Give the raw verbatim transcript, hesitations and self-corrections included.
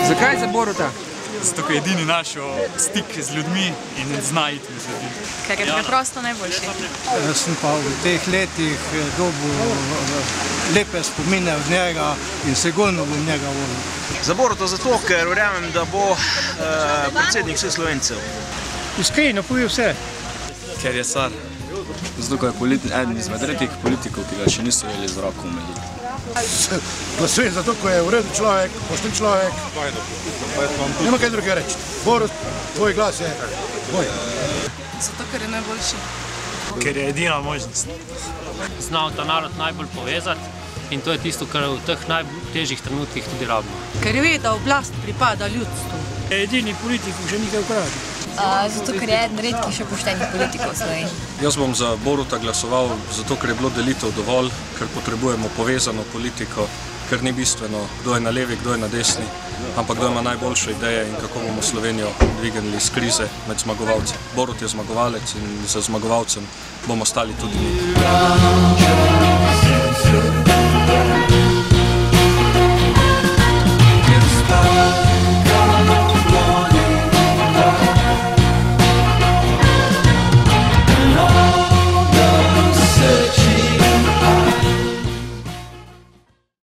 Zakaj za Boruta? Zato, ker je edini našel stik z ljudmi in zna iti med ljudi. Ker je preprosto najboljši. Jaz sem pa v teh letih dobil lepe spomine od njega in sigurno bom njega volil. Za Boruta zato, ker verjamem, da bo predsednik vseh Slovencev. Iskreno poje vse. Ker je car. Zato, ker je eden izmed redkih politikov, ki ga še niso jeli z roko med ljudi. Glasujem zato, ko je v redu človek, pošten človek. Nema kaj druge reči. Borut, tvoj glas je tvoj. Zato, ker je najboljši. Ker je edina možnost. Znal ta narod najbolj povezati in to je tisto, kar v teh najtežjih trenutkih tudi rabimo. Ker ve, da oblast pripada ljudstvu. Edini politik, ki še nekaj ukradi. Zato, ker je eden redkih še poštenih politikov v Sloveniji. Jaz bom za Boruta glasoval zato, ker je bilo delitev dovolj, ker potrebujemo povezano politiko, ker ni bistveno, kdo je na levi, kdo je na desni, ampak kdo ima najboljše ideje in kako bomo Slovenijo dvignili iz krize med zmagovalci. Borut je zmagovalec in za zmagovalcem bomo stali tudi mi.